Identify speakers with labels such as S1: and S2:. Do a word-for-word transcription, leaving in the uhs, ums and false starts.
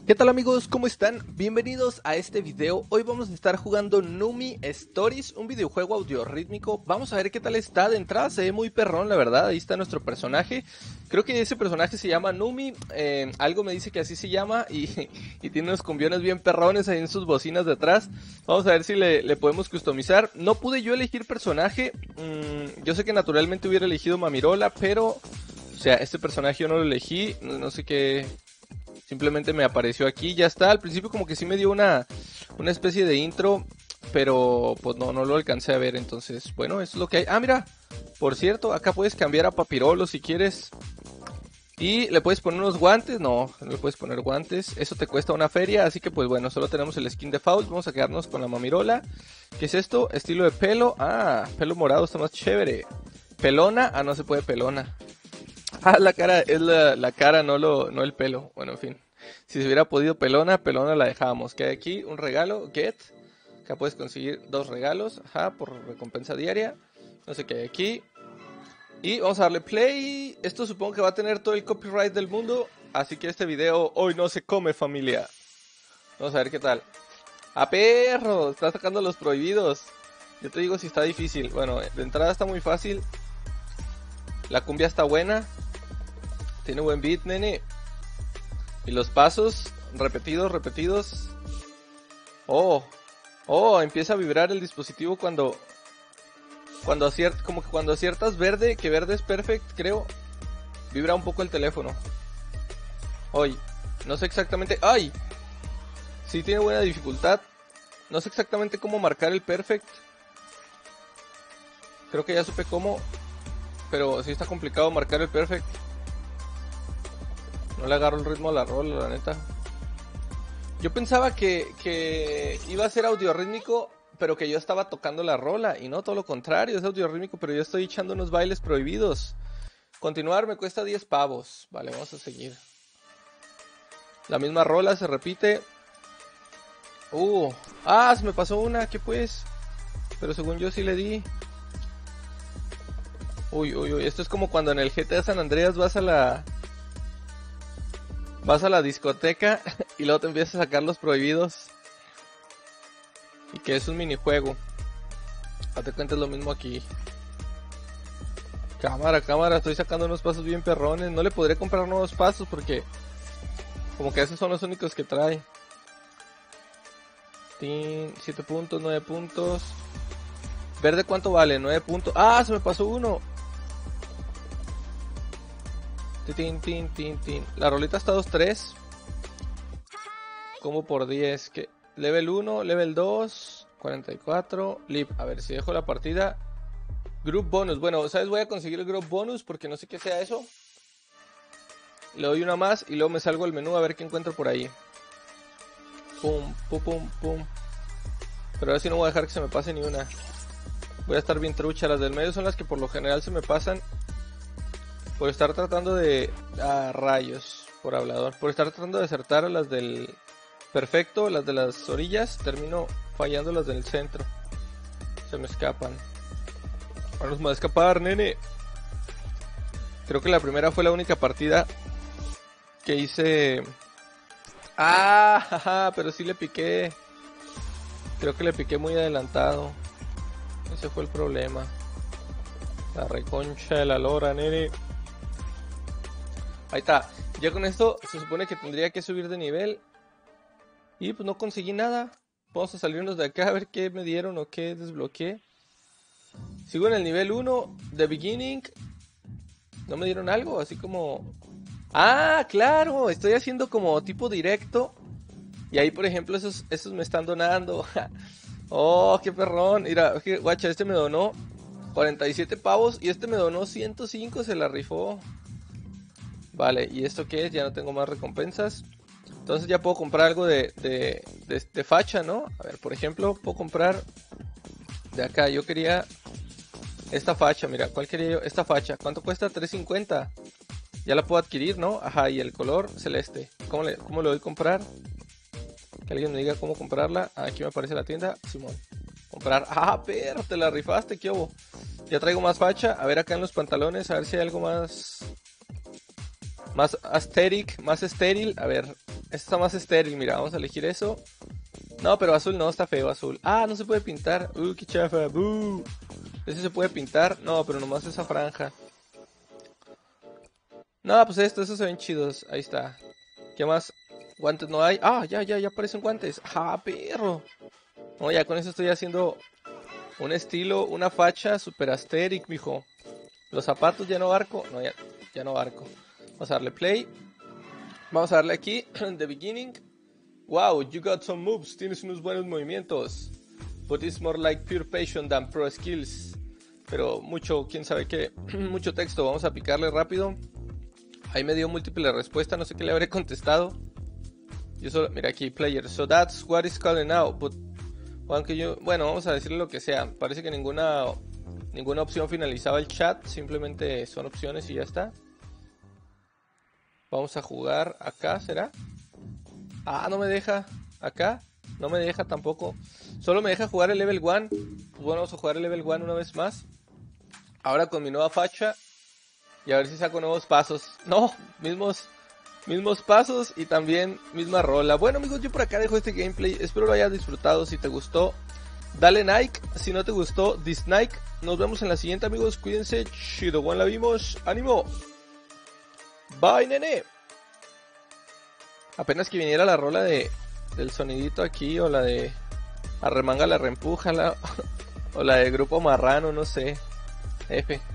S1: ¿Qué tal amigos? ¿Cómo están? Bienvenidos a este video. Hoy vamos a estar jugando Numi Stories, un videojuego audiorítmico. Vamos a ver qué tal está de entrada, se ve muy perrón la verdad. Ahí está nuestro personaje. Creo que ese personaje se llama Numi, eh, algo me dice que así se llama y, y tiene unos cumbiones bien perrones ahí en sus bocinas de atrás. Vamos a ver si le, le podemos customizar. No pude yo elegir personaje, mm, yo sé que naturalmente hubiera elegido Mamirola, pero... O sea, este personaje yo no lo elegí, no, no sé qué... Simplemente me apareció aquí, ya está. Al principio como que sí me dio una, una especie de intro, pero pues no, no lo alcancé a ver. Entonces, bueno, eso es lo que hay. Ah, mira, por cierto, acá puedes cambiar a Papirolo si quieres. Y le puedes poner unos guantes, no, no le puedes poner guantes. Eso te cuesta una feria, así que pues bueno, solo tenemos el skin default. Vamos a quedarnos con la Mamirola. ¿Qué es esto? Estilo de pelo. Ah, pelo morado está más chévere. Pelona, ah, no se puede pelona. Ah, la cara, es la, la cara, no lo, no el pelo. Bueno, en fin. Si se hubiera podido pelona, pelona la dejábamos. Que hay aquí un regalo, get. Acá puedes conseguir dos regalos, ajá, por recompensa diaria. No sé qué hay aquí. Y vamos a darle play. Esto supongo que va a tener todo el copyright del mundo. Así que este video hoy no se come, familia. Vamos a ver qué tal. ¡Ah, perro! Está sacando los prohibidos. Yo te digo si está difícil. Bueno, de entrada está muy fácil. La cumbia está buena. Tiene buen beat, nene. Y los pasos, repetidos, repetidos. Oh, oh, empieza a vibrar el dispositivo cuando... Cuando aciertas, como que cuando aciertas verde, que verde es perfect, creo. Vibra un poco el teléfono. Hoy, no sé exactamente... ¡Ay! Sí tiene buena dificultad. No sé exactamente cómo marcar el perfect. Creo que ya supe cómo. Pero sí está complicado marcar el perfect. No le agarro el ritmo a la rola, la neta. Yo pensaba que, que iba a ser audiorítmico, pero que yo estaba tocando la rola. Y no, todo lo contrario, es audiorítmico, pero yo estoy echando unos bailes prohibidos. Continuar me cuesta diez pavos. Vale, vamos a seguir. La misma rola se repite. Uh, ah, se me pasó una, ¿qué pues? Pero según yo sí le di. Uy, uy, uy, esto es como cuando en el G T A San Andreas vas a la... Vas a la discoteca y luego te empiezas a sacar los prohibidos. Y que es un minijuego. Date cuenta, es lo mismo aquí. Cámara, cámara, estoy sacando unos pasos bien perrones. No le podré comprar nuevos pasos porque... Como que esos son los únicos que trae. siete puntos, nueve puntos. ¿Verde cuánto vale? nueve puntos. ¡Ah! Se me pasó uno. Tin, tin, tin, tin. La rolita está dos tres. Como por diez. ¿Qué? Level uno, level dos, cuarenta y cuatro. Lip. A ver si dejo la partida. Group bonus. Bueno, ¿sabes? Voy a conseguir el group bonus porque no sé qué sea eso. Le doy una más y luego me salgo al menú a ver qué encuentro por ahí. Pum, pum, pum, pum. Pero ahora sí no voy a dejar que se me pase ni una. Voy a estar bien trucha. Las del medio son las que por lo general se me pasan. Por estar tratando de... Ah, rayos. Por hablador. Por estar tratando de acertar a las del... Perfecto. Las de las orillas. Termino fallando las del centro. Se me escapan. Ahora nos va a escapar, nene. Creo que la primera fue la única partida que hice... Ah, jaja, pero sí le piqué. Creo que le piqué muy adelantado. Ese fue el problema. La reconcha de la lora, nene. Ahí está. Ya con esto se supone que tendría que subir de nivel. Y pues no conseguí nada. Vamos a salirnos de acá a ver qué me dieron o qué desbloqueé. Sigo en el nivel uno de beginning. No me dieron algo, así como... Ah, claro. Estoy haciendo como tipo directo. Y ahí por ejemplo esos, esos me están donando. Oh, qué perrón. Mira, guacha, este me donó cuarenta y siete pavos y este me donó ciento cinco, se la rifó. Vale, ¿y esto qué es? Ya no tengo más recompensas. Entonces ya puedo comprar algo de, de, de, de facha, ¿no? A ver, por ejemplo, puedo comprar de acá. Yo quería esta facha, mira, ¿cuál quería yo? Esta facha, ¿cuánto cuesta? tres cincuenta. Ya la puedo adquirir, ¿no? Ajá, y el color celeste. ¿Cómo le, cómo le doy a comprar? Que alguien me diga cómo comprarla. Ah, aquí me aparece la tienda. Simón. Comprar. Ah, pero te la rifaste, ¿qué hubo? Ya traigo más facha. A ver acá en los pantalones. A ver si hay algo más... Más aesthetic. Más estéril. A ver. está más estéril, mira, vamos a elegir eso. No, pero azul no, está feo azul. Ah, no se puede pintar. Uh, qué chafa. Uh. Ese se puede pintar. No, pero nomás esa franja. No, pues esto, esos se ven chidos. Ahí está. ¿Qué más? Guantes no hay. Ah, ya, ya, ya aparecen guantes. Ah, perro. No, ya con eso estoy haciendo un estilo, una facha super asteric, mijo. Los zapatos ya no barco. No, ya, ya no barco. Vamos a darle play. Vamos a darle aquí, the beginning. Wow, you got some moves. Tienes unos buenos movimientos. But it's more like pure passion than pro skills. Pero mucho, quién sabe qué. Mucho texto. Vamos a picarle rápido. Ahí me dio múltiple respuesta. No sé qué le habré contestado. Yo solo, mira aquí, player. So that's what is calling out. But, aunque yo, bueno, vamos a decirle lo que sea. Parece que ninguna, ninguna opción finalizaba el chat. Simplemente son opciones y ya está. Vamos a jugar acá, ¿será? Ah, no me deja. Acá, no me deja tampoco. Solo me deja jugar el level uno. Pues bueno, vamos a jugar el level uno una vez más. Ahora con mi nueva facha. Y a ver si saco nuevos pasos. No, mismos, mismos pasos y también misma rola. Bueno amigos, yo por acá dejo este gameplay. Espero lo hayas disfrutado. Si te gustó, dale like. Si no te gustó, dislike. Nos vemos en la siguiente amigos. Cuídense. Chido, bueno, la vimos. ¡Ánimo! Bye, nene. Apenas que viniera la rola de del sonidito aquí, o la de arremanga la reempújala, o la de grupo marrano, no sé. F.